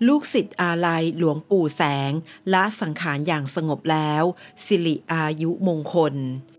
ลูกศิษย์อาลัยหลวงปู่แสงละสังขารอย่างสงบแล้วสิริอายุมงคล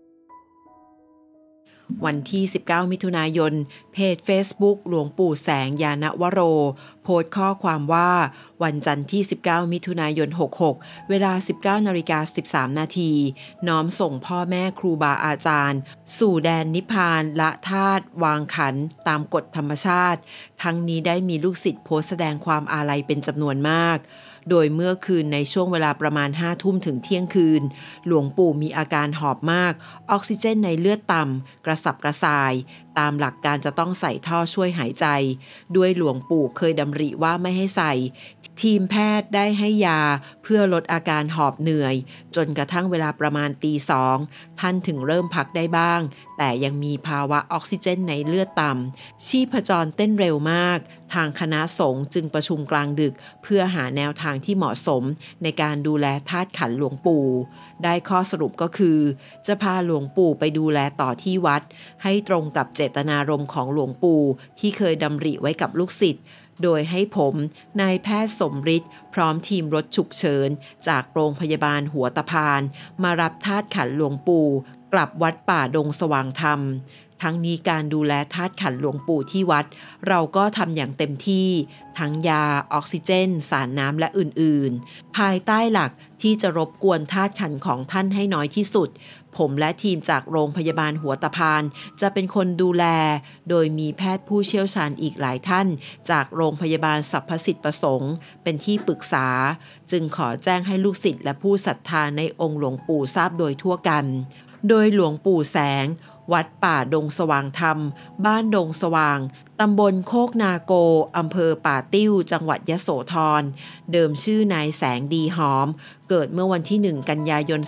วันที่ 19 มิถุนายน เพจ Facebook หลวงปู่แสงยานวโร โพสต์ข้อความว่าวันจันทร์ที่ 19 มิถุนายน 66 เวลา 19:13 นาทีน้อมส่งพ่อแม่ครูบาอาจารย์สู่แดนนิพพานละธาตุวางขันตามกฎธรรมชาติทั้งนี้ได้มีลูกศิษย์โพสต์แสดงความอาลัยเป็นจำนวนมากโดยเมื่อคืนในช่วงเวลาประมาณ 5 ทุ่มถึงเที่ยงคืนหลวงปู่มีอาการหอบมากออกซิเจนในเลือดต่ำกระสับกระส่ายตามหลักการจะต้องใส่ท่อช่วยหายใจด้วยหลวงปู่เคยดำริว่าไม่ให้ใส่ทีมแพทย์ได้ให้ยาเพื่อลดอาการหอบเหนื่อยจนกระทั่งเวลาประมาณตี 2ท่านถึงเริ่มพักได้บ้างแต่ยังมีภาวะออกซิเจนในเลือดต่ำชีพจรเต้นเร็วมากทางคณะสงฆ์จึงประชุมกลางดึกเพื่อหาแนวทางที่เหมาะสมในการดูแลธาตุขันธ์หลวงปู่ได้ข้อสรุปก็คือจะพาหลวงปู่ไปดูแลต่อที่วัดให้ตรงกับเจตนารมณ์ของหลวงปู่ที่เคยดำริไว้กับลูกศิษย์โดยให้ผมนายแพทย์สมฤทธิ์พร้อมทีมรถฉุกเฉินจากโรงพยาบาลหัวตะพานมารับธาตุขันธ์หลวงปู่กลับวัดป่าดงสว่างธรรมทั้งนี้การดูแลธาตุขันธ์หลวงปู่ที่วัดเราก็ทำอย่างเต็มที่ทั้งยาออกซิเจนสารน้ำและอื่นๆภายใต้หลักที่จะรบกวนธาตุขันธ์ของท่านให้น้อยที่สุดผมและทีมจากโรงพยาบาลหัวตะพานจะเป็นคนดูแลโดยมีแพทย์ผู้เชี่ยวชาญอีกหลายท่านจากโรงพยาบาลสรรพสิทธิประสงค์เป็นที่ปรึกษาจึงขอแจ้งให้ลูกศิษย์และผู้ศรัทธาในองค์หลวงปู่ทราบโดยทั่วกันโดยหลวงปู่แสงวัดป่าดงสว่างธรรมบ้านดงสว่างตำบลโคกนาโกอำเภอป่าติ้วจังหวัดยโสธรเดิมชื่อนายแสงดีหอมเกิดเมื่อวันที่ 1 กันยายน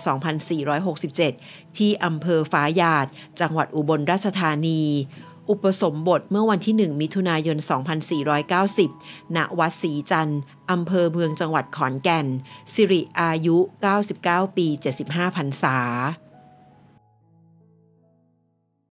2467 ที่อำเภอฟ้าหยาดจังหวัดอุบลราชธานีอุปสมบทเมื่อวันที่ 1 มิถุนายน 2490 ณ วัดศรีจันทร์อำเภอเมืองจังหวัดขอนแก่นสิริอายุ 99 ปี 75 พรรษา